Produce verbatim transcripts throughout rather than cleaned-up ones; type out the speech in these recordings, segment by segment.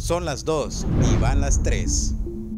Son las dos y van las tres.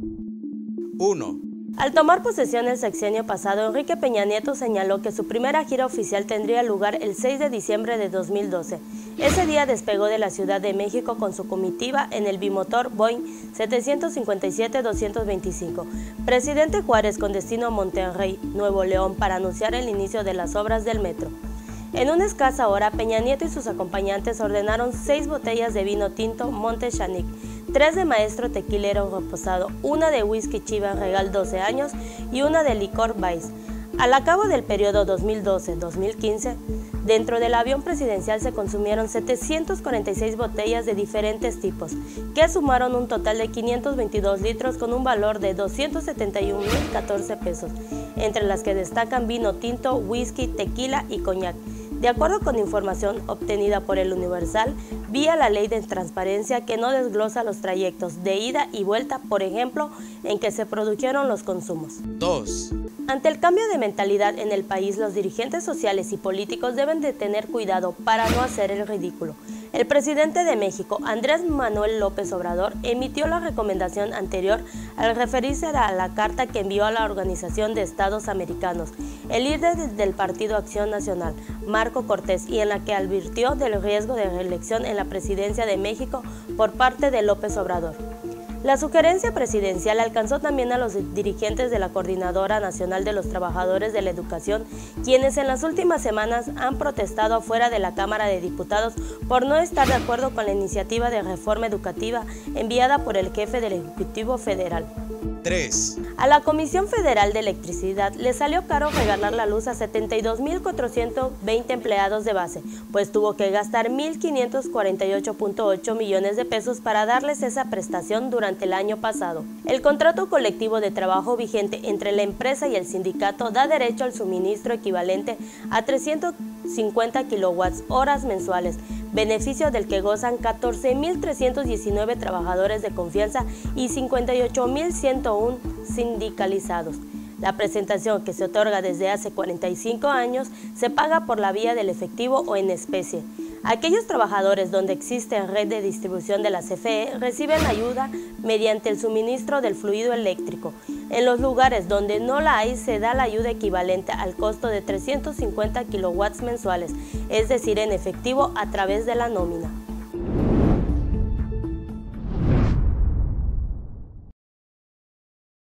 uno. Al tomar posesión el sexenio pasado, Enrique Peña Nieto señaló que su primera gira oficial tendría lugar el seis de diciembre de dos mil doce. Ese día despegó de la Ciudad de México con su comitiva en el bimotor Boeing setecientos cincuenta y siete doscientos veinticinco. Presidente Juárez con destino a Monterrey, Nuevo León, para anunciar el inicio de las obras del metro. En una escasa hora, Peña Nieto y sus acompañantes ordenaron seis botellas de vino tinto Monte Chanic, tres de Maestro Tequilero Reposado, una de whisky Chivas Regal doce años y una de licor Vice. Al cabo del periodo dos mil doce a dos mil quince, dentro del avión presidencial se consumieron setecientas cuarenta y seis botellas de diferentes tipos, que sumaron un total de quinientos veintidós litros con un valor de doscientos setenta y un mil catorce pesos, entre las que destacan vino tinto, whisky, tequila y coñac. De acuerdo con información obtenida por El Universal, vía la ley de transparencia que no desglosa los trayectos de ida y vuelta, por ejemplo, en que se produjeron los consumos. dos. Ante el cambio de mentalidad en el país, los dirigentes sociales y políticos deben de tener cuidado para no hacer el ridículo. El presidente de México, Andrés Manuel López Obrador, emitió la recomendación anterior al referirse a la carta que envió a la Organización de Estados Americanos, el líder del Partido Acción Nacional, Marco Cortés, y en la que advirtió del riesgo de reelección en la presidencia de México por parte de López Obrador. La sugerencia presidencial alcanzó también a los dirigentes de la Coordinadora Nacional de los Trabajadores de la Educación, quienes en las últimas semanas han protestado afuera de la Cámara de Diputados por no estar de acuerdo con la iniciativa de reforma educativa enviada por el jefe del Ejecutivo Federal. tres. A la Comisión Federal de Electricidad le salió caro regalar la luz a setenta y dos mil cuatrocientos veinte empleados de base, pues tuvo que gastar mil quinientos cuarenta y ocho punto ocho millones de pesos para darles esa prestación durante el año pasado. El contrato colectivo de trabajo vigente entre la empresa y el sindicato da derecho al suministro equivalente a trescientos cincuenta kilowatts horas mensuales, beneficio del que gozan catorce mil trescientos diecinueve trabajadores de confianza y cincuenta y ocho mil ciento uno sindicalizados. La prestación, que se otorga desde hace cuarenta y cinco años, se paga por la vía del efectivo o en especie. Aquellos trabajadores donde existe red de distribución de la C F E reciben ayuda mediante el suministro del fluido eléctrico. En los lugares donde no la hay, se da la ayuda equivalente al costo de trescientos cincuenta kilowatts mensuales, es decir, en efectivo a través de la nómina.